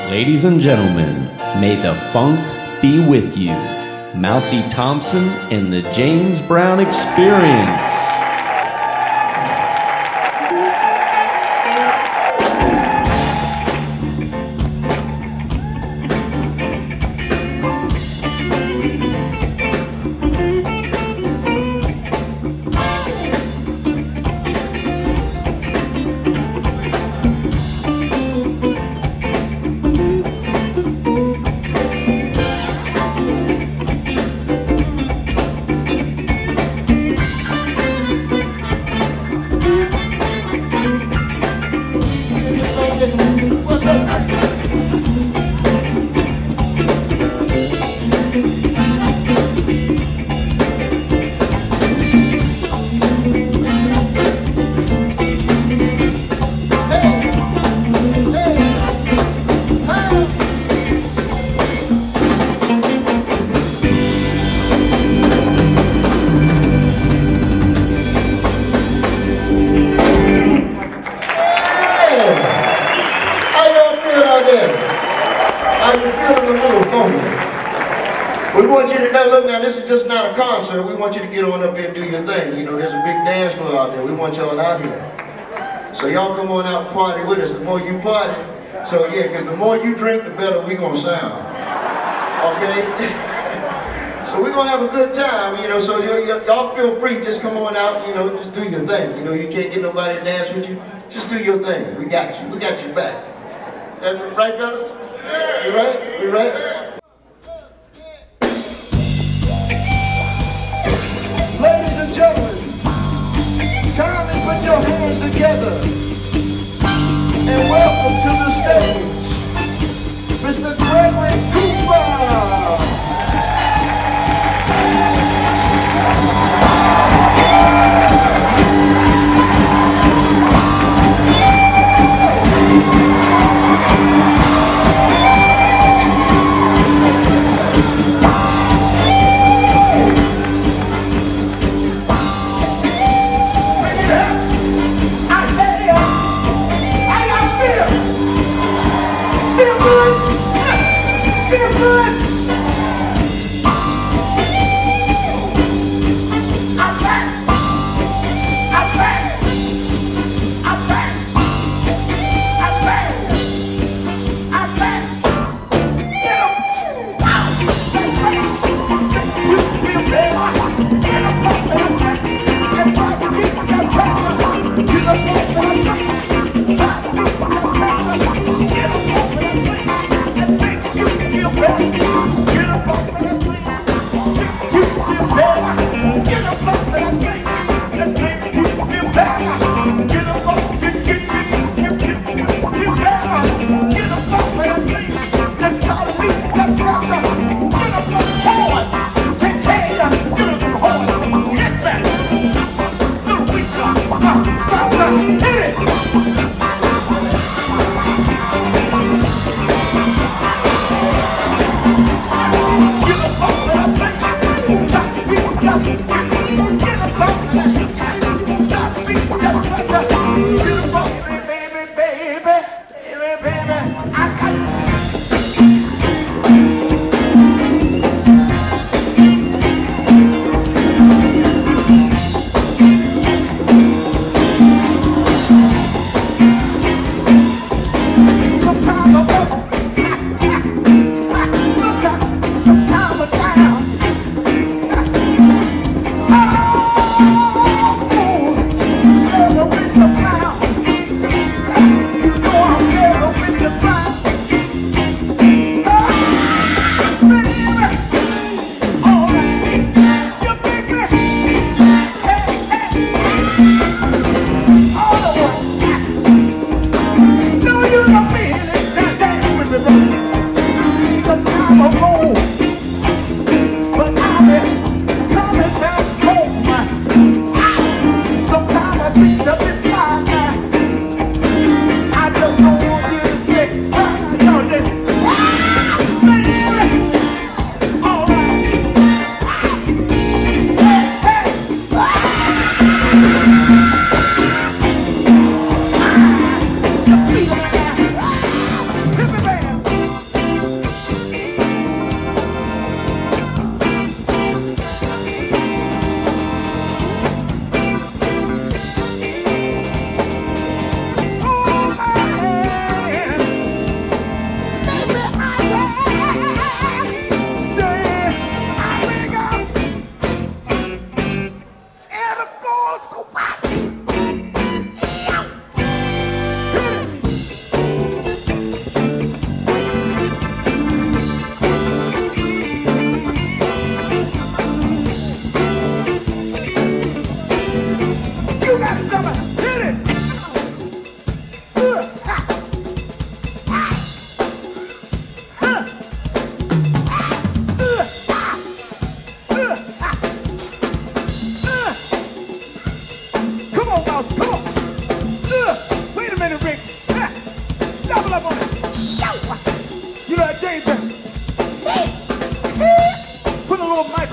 Ladies and gentlemen, may the funk be with you. Mousey Thompson and the James Brown Experience. We want you to know, look now, this is just not a concert. We want you to get on up here and do your thing. You know, there's a big dance floor out there. We want y'all out here. So y'all come on out and party with us. The more you party, so yeah, because the more you drink, the better we gonna sound. Okay? So we're gonna have a good time, you know, so y'all feel free, just come on out, you know, just do your thing. You know, you can't get nobody to dance with you, just do your thing. We got you back. That right, fellas? You right? You right? Ladies and gentlemen, kindly put your hands together and welcome to the stage, Mr. Gregory Cooper.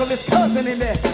Uncle, his cousin in there.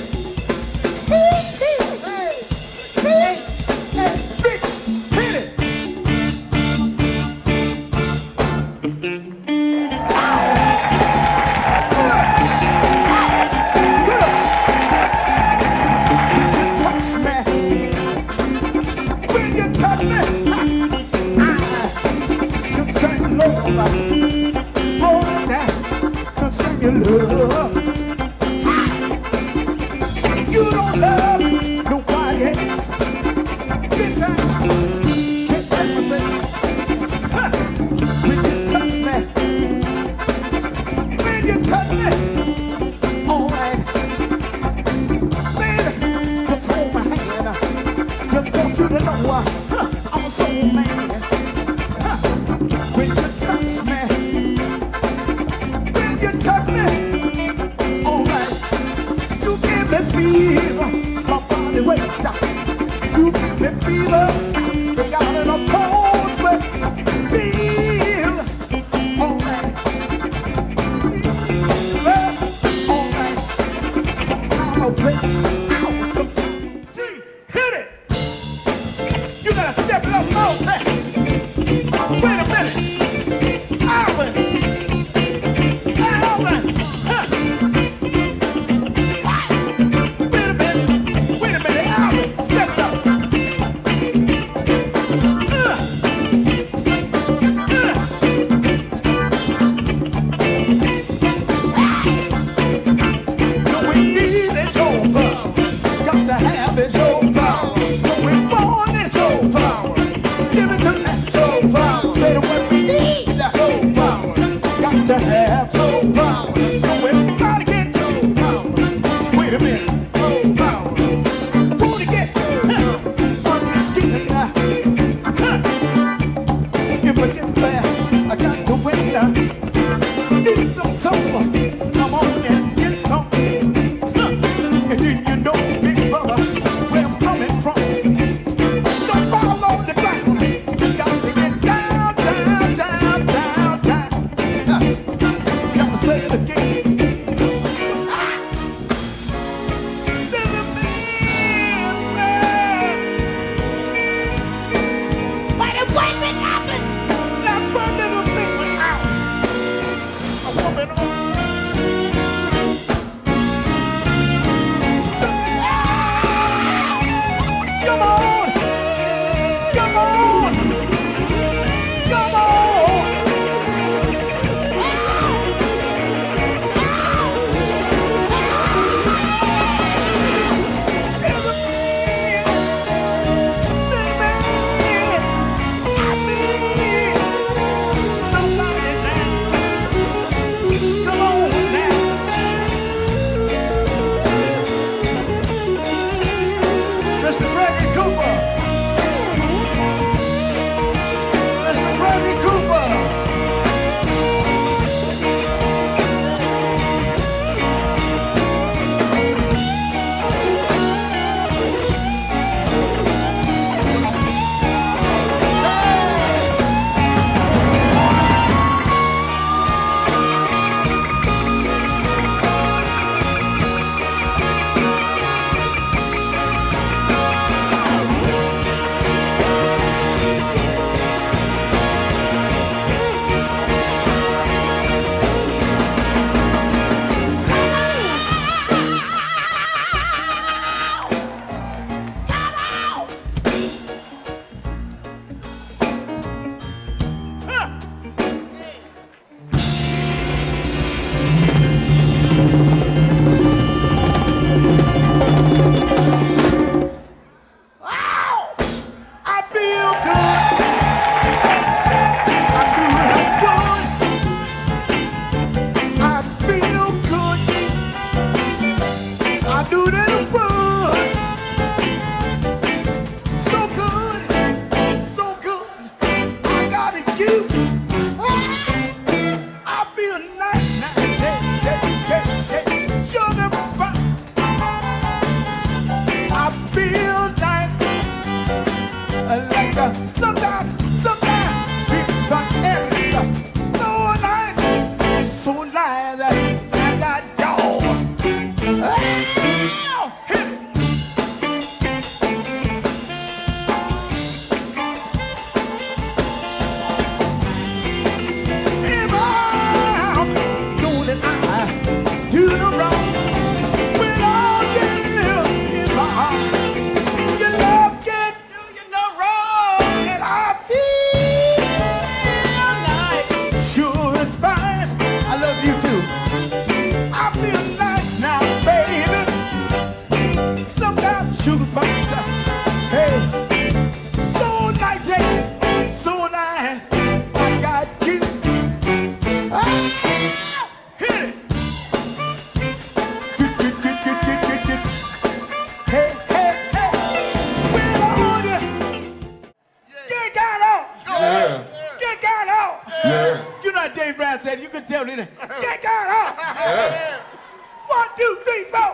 like James Brown said, you could tell me that. Get God up! 1, 2, 3, 4.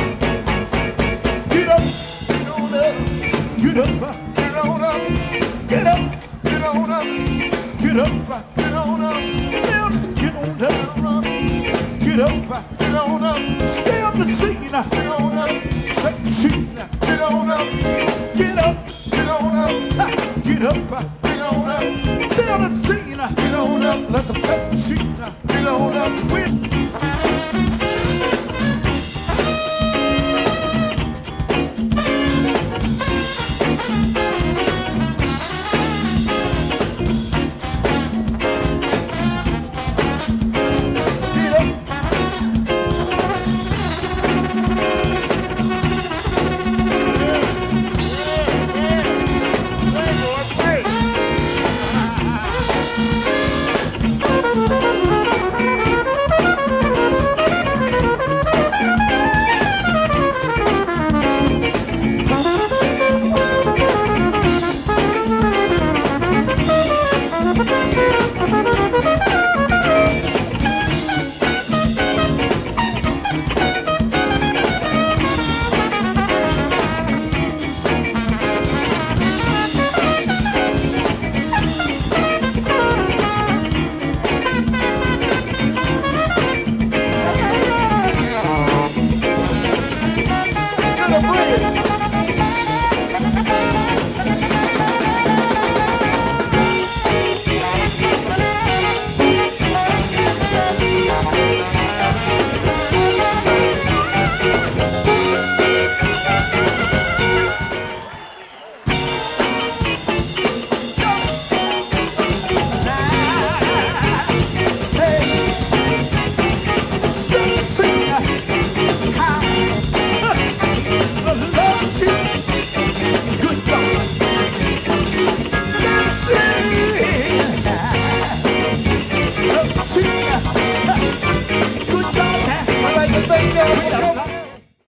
Get up, get on up, get up, get on up, get up, get on up, get up, get on up, get on down, get up, get on up, stay on the scene, get on up, set the scene, get on up, get up, get on up, get up, get on up, stay on the scene, get on up, let the set the scene, get on up,